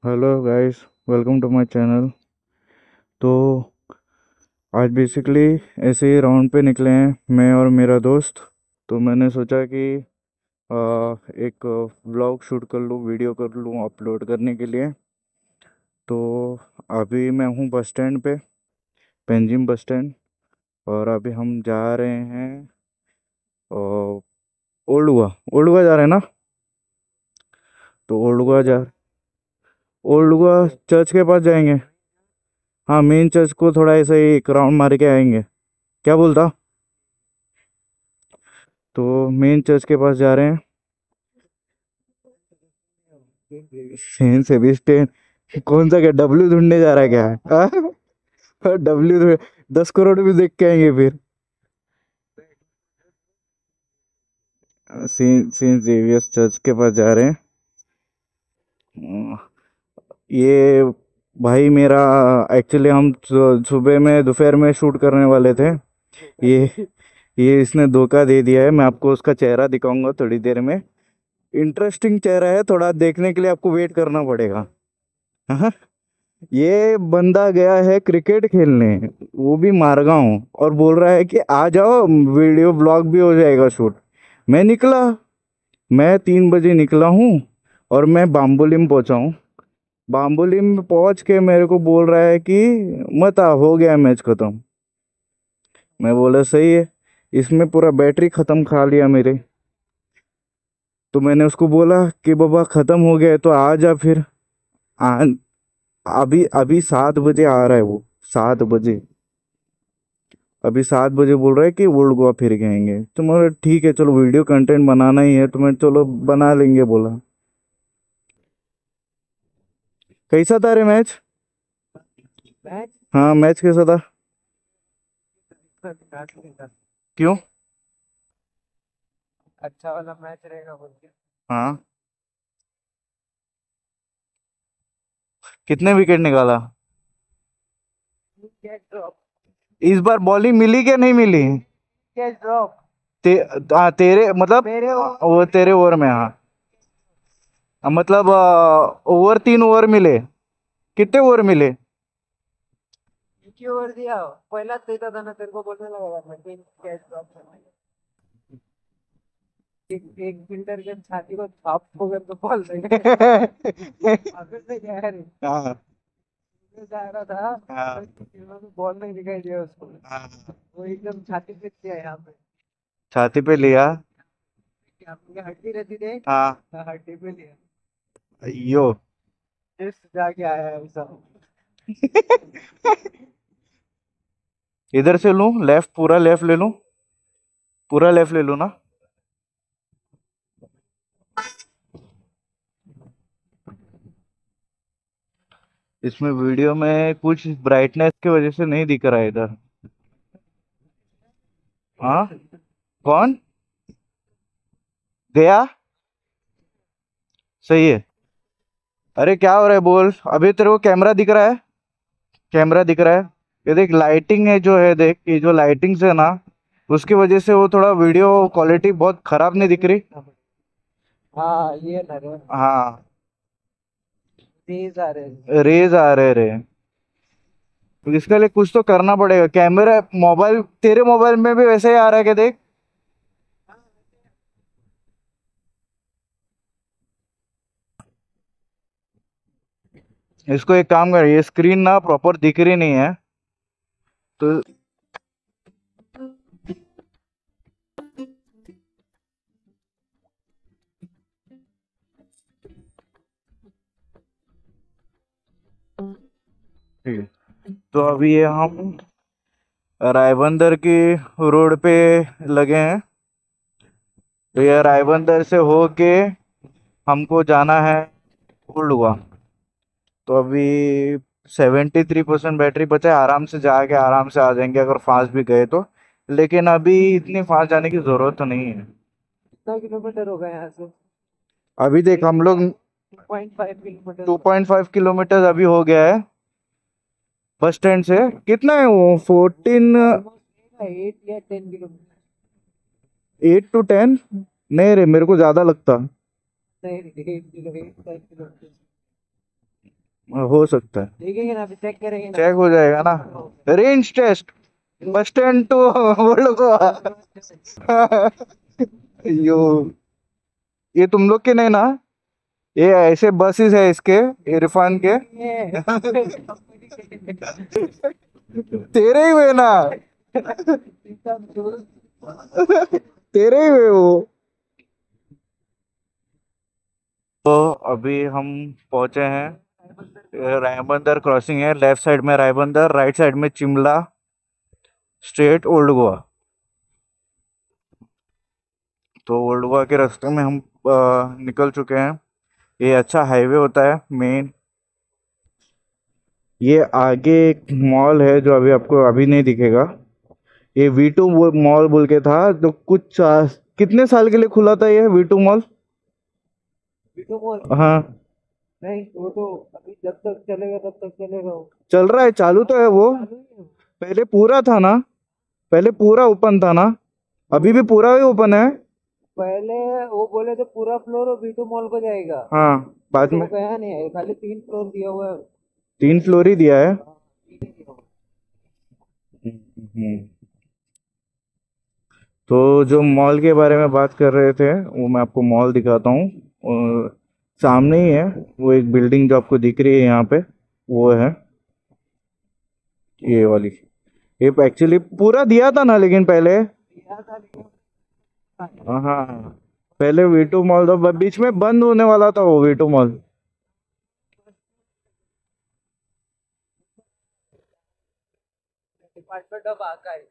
Hello guys, welcome to my channel. तो आज basically ऐसे ही राउंड पे निकले हैं मैं और मेरा दोस्त। तो मैंने सोचा कि एक व्लॉग शूट कर लूँ, वीडियो कर लूँ अपलोड करने के लिए। तो अभी मैं हूँ बस स्टैंड पे, पेंजिम बस स्टैंड। और अभी हम जा रहे हैं ओल्ड गोवा। ओल्ड गोवा जा रहे हैं ना। तो ओल्ड गोवा चर्च के पास जाएंगे। हाँ, मेन चर्च को थोड़ा ऐसे ही एक राउंड मार के आएंगे। क्या बोलता। तो मेन चर्च के पास जा रहे हैं। सेन सेबेस्टियन कौन सा, क्या डब्ल्यू ढूंढने जा रहा है क्या? डब्ल्यू 10 करोड़ भी देख के आएंगे फिर। सेंट जेवियर्स चर्च के पास जा रहे हैं। ये भाई मेरा, एक्चुअली हम सुबह में दोपहर में शूट करने वाले थे। ये ये इसने धोखा दे दिया है। मैं आपको उसका चेहरा दिखाऊंगा थोड़ी देर में। इंटरेस्टिंग चेहरा है, थोड़ा देखने के लिए आपको वेट करना पड़ेगा। हाँ, ये बंदा गया है क्रिकेट खेलने, वो भी मारगांव, और बोल रहा है कि आ जाओ, वीडियो ब्लॉग भी हो जाएगा शूट। मैं निकला, मैं 3 बजे निकला हूँ और मैं बाम्बोलिम पहुंचा हूँ। बाम्बोलिम पहुंच के मेरे को बोल रहा है कि मत आ, हो गया मैच खत्म। मैं बोला सही है। इसमें पूरा बैटरी खत्म खा लिया मेरे। तो मैंने उसको बोला कि बाबा खत्म हो गया है तो आ जा फिर। आ, अभी अभी 7 बजे आ रहा है वो। 7 बजे। अभी 7 बजे बोल रहा है कि ओल्ड गोवा फिर के आएंगे। तो मैं बोला, ठीक है चलो, वीडियो कंटेंट बनाना ही है तो मैं चलो बना लेंगे बोला। कैसा था रे मैच? मैच हाँ, मैच कैसा था? क्यों? अच्छा वाला मैच रहेगा बोल के। हाँ। कितने विकेट निकाला? Catch drop. इस बार बॉलिंग मिली क्या नहीं मिली? Catch drop. ते, तेरे मतलब मेरे वो तेरे ओवर में, हाँ। मतलब ओवर 3 ओवर मिले। कितने ओवर मिले? एक ही ओवर दिया। पहला देता था ना, तेरे को बोलने लगा मैं कि कैच ड्रॉप करना है। एक फील्डर के छाती को छाप हो गया तो बॉल देंगे। अभी से क्या है रे, हाँ। जा रहा था हाँ। तो बॉल नहीं दिखाई दिया उसको। हाँ। वो एकदम छाती पे दिया यहाँ पे। छाती पे लिया। अपनी हड्डी रहती थी। हाँ। हाँ, हड्डी पे लिया। यो। इस जाके आया है सब। इधर से लूं लेफ्ट, पूरा लेफ्ट ले लूं? पूरा लेफ्ट ले लूं ना? इसमें वीडियो में कुछ ब्राइटनेस की वजह से नहीं दिख रहा है इधर। हाँ। कौन गया? सही है। अरे क्या हो रहा है बोल, अभी तेरे को कैमरा दिख रहा है? कैमरा दिख रहा है? ये देख, लाइटिंग है जो है, देख ये जो लाइटिंग्स है ना, उसकी वजह से वो थोड़ा वीडियो क्वालिटी बहुत खराब नहीं दिख रही। हाँ, ये ना रे, हाँ। तेज आ रहे हैं। रेज आ रहे रे। तो इसके लिए कुछ तो करना पड़ेगा। कैमरा, मोबाइल, तेरे मोबाइल में भी वैसे ही आ रहा है क्या देख? इसको एक काम कर, ये स्क्रीन ना प्रॉपर दिख रही नहीं है। तो ठीक है। तो अभी ये हम रायबंदर की रोड पे लगे हैं। तो ये रायबंदर से होके हमको जाना है ओल्ड गोवा। तो अभी 73% बैटरी बचा है, आराम से जाके आराम से आ जाएंगे अगर फास्ट भी गए तो। लेकिन अभी इतनी फास्ट जाने की जरूरत तो नहीं है। कितना किलोमीटर होगा यहाँ से? अभी देख हम लोग 2.5 किलोमीटर। 2.5 किलोमीटर अभी हो गया है बस स्टैंड से। कितना है वो, 14? ऑलमोस्ट 8 या 10 किलोमीटर। 8 to 10? नहीं रे, मेरे को ज्यादा लगता। नहीं, 8 5 किलोमीटर। हो सकता है, ठीक है कि ना, अभी चेक करेंगे ना। चेक हो जाएगा ना। Range test, bus stand to world Goa. Yo, ये तुम लोग के नहीं ना, ये ऐसे बसेस है इसके, इरफान के। ये तेरे ही हुए ना, एकदम दूर। तेरे ही हुए वो। तो अभी हम पहुंचे हैं, रायबंदर क्रॉसिंग है, लेफ्ट साइड में रायबंदर, राइट साइड में चिमला, स्ट्रेट ओल्ड गोवा। तो ओल्ड गोवा के रास्ते में हम निकल चुके हैं। ये अच्छा हाईवे होता है मेन। ये आगे एक मॉल है जो अभी आपको अभी नहीं दिखेगा। ये V2 मॉल बोल के था, जो कितने साल के लिए खुला था ये V2 मॉल? V two mall. हाँ, नहीं, वो तो अभी जब तक चलेगा तब तक चलेगा वो। चल रहा है, चालू तो है वो। चालू ही है। पहले पूरा था ना, पहले पूरा ओपन था ना, अभी भी पूरा ही ओपन है। पहले वो बोले तो पूरा फ्लोर वीटू मॉल को जाएगा, हाँ, बाद बट वो में गया नहीं है, खाली 3 फ्लोर दिया हुआ है। 3 फ्लोर ही दिया है। हाँ, 3 ही दिया हुआ हम्म। तो जो मॉल के बारे में बात कर रहे थे, वो मैं आपको मॉल दिखाता हूँ। सामने ही है वो एक बिल्डिंग जो आपको दिख रही है यहाँ पे, वो है ये वाली। ये एक्चुअली पूरा दिया था ना लेकिन पहले। है। दिया था लेकिन हाँ, पहले V2 मॉल तो बीच में बंद होने वाला था वो V2 mall. Department of archive.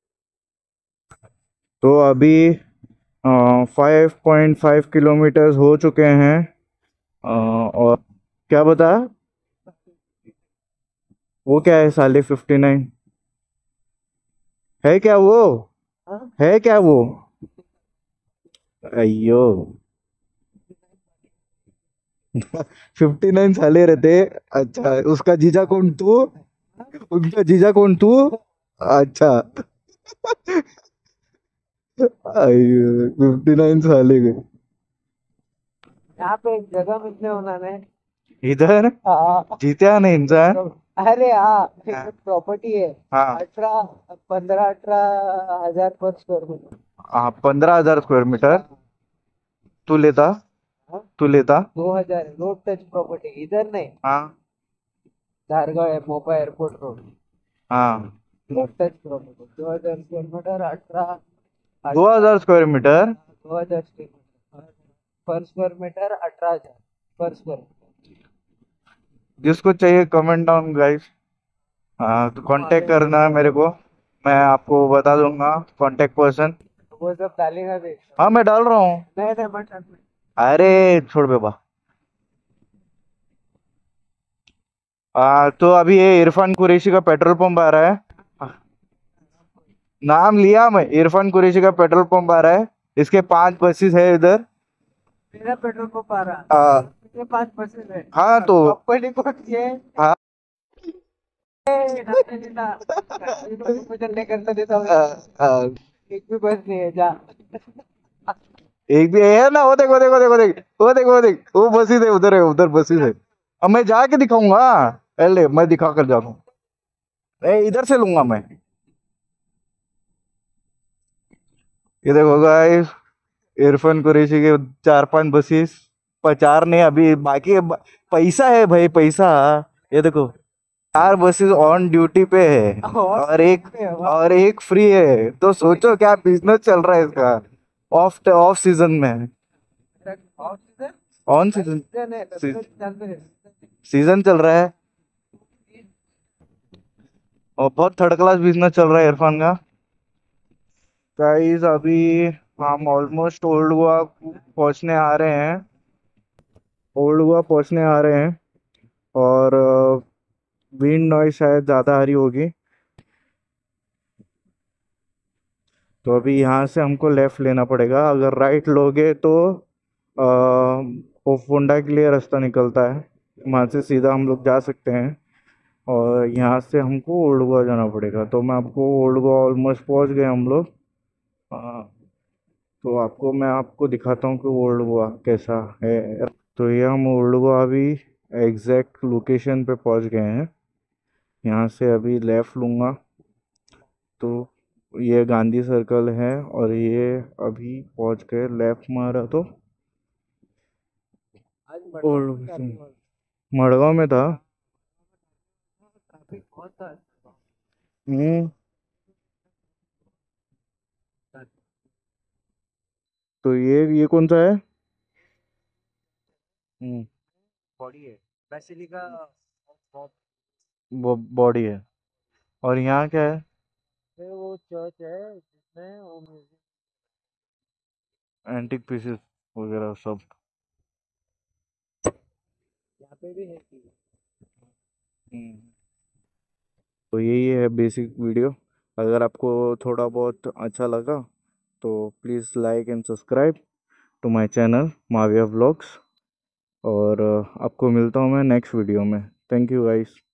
तो अभी 5.5 किलोमीटर हो चुके हैं। और क्या बता, वो क्या है साले 59 है क्या वो, हाँ, है क्या वो? अयो, 59 साले रहते। अच्छा, उसका जीजा कौन तू? उनका जीजा कौन तू? अच्छा। अयो, 59 साले के। यहाँ पे एक जगह मिलने होना है। इधर हाँ। जीत्या नहीं इंसान। अरे हाँ, हाँ, प्रॉपर्टी है। हाँ, 18 15 18 हजार पर स्क्वायर फीट। 15,000 square metre. तू लेता, तू लेता। 2 हजार रोड टच प्रॉपर्टी, इधर नहीं। हाँ, धारगढ़ है, मोपा एयरपोर्ट रोड। हाँ, रोड टच प्रॉपर्टी 2 हजार स्क्वायर मीटर, 2,000 स्क्वायर मीटर। 2 हजार पर स्क्वायर मीटर, 18 हजार पर स्क्वायर। जिसको चाहिए कमेंट डाउन गाइस। हाँ, तो कांटेक्ट करना है मेरे को, मैं आपको बता दूंगा कांटेक्ट पर्सन। वो सब डालेगा भी। हाँ, मैं डाल रहा हूँ। नहीं नहीं, मत डाल। अरे छोड़ बेबा। तो अभी ये इरफान कुरैशी का पेट्रोल पंप आ रहा है। नाम लिया मैं, इरफान कुरैशी का पेट्रोल पंप आ रहा है। इसके 5 बसेस है इधर। मेरा पेट्रोल पंप आ रहा आ, है, ये 5% है। हाँ तो कंपनी को ये हाँ, डालने देता, मुझे नहीं करता देता हूँ। आ, एक भी बस नहीं है जा। एक भी है ना, वो देख वो देख वो देख वो देख वो देख वो देख, वो बसेस है उधर बसेस है। अब मैं जाके दिखाऊंगा, पहले मैं दिखा कर जाऊंगा। इधर से लूंगा मैं। ये देखो गाइस, इरफान कुरैशी के 4-5 बसेस। चार नहीं, अभी बाकी है, पैसा है भाई, पैसा। ये देखो, 4 बसेस ऑन ड्यूटी पे है, और एक फ्री है। तो सोचो क्या बिजनेस चल रहा है इसका, ऑफ सीजन में। Off season, on season, season है, तब तक चलते हैं। सीजन चल रहा है, और बहुत थर्ड क्लास बिजनेस चल रहा है इरफान का। गाइस अभी हम ऑलमोस्ट ओल्ड गोवा पहुंचने आ रहे हैं, ओल्ड गोवा पहुंचने आ रहे हैं। और विंड नॉइज शायद ज़्यादा आ रही होगी, तो अभी यहाँ से हमको लेफ़्ट लेना पड़ेगा। अगर राइट लोगे तो ओफोंडा के लिए रास्ता निकलता है, वहाँ से सीधा हम लोग जा सकते हैं। और यहाँ से हमको ओल्ड गोवा जाना पड़ेगा। तो मैं आपको ओल्ड गोवा ऑलमोस्ट पहुँच गए हम लोग। हाँ, तो आपको मैं आपको दिखाता हूँ कि ओल्ड गोवा कैसा है। तो ये हम ओल्ड गोवा अभी एग्जैक्ट लोकेशन पे पहुंच गए हैं। यहाँ से अभी लेफ्ट लूँगा तो ये गांधी सर्कल है, और ये अभी पहुंच गए, लेफ्ट मारा तो आज और मडगांव में लोकेशन काफी मस्त मड़गांव में था। ट्रैफिक बहुत था। हम्म। तो ये कौन सा है? हम्म। बॉडी है बेसिलिका ऑफ वो बॉडी है। और यहाँ क्या है? वो चर्च है जिसमें वो म्यूजियम एंटिक पीसेस वगैरह सब। यहाँ पे भी है कि हम्म। तो यही है बेसिक वीडियो। अगर आपको थोड़ा बहुत अच्छा लगा तो please like and subscribe to my channel Mavia vlogs. और आपको मिलता हूँ मैं नेक्स्ट वीडियो में। Thank you guys.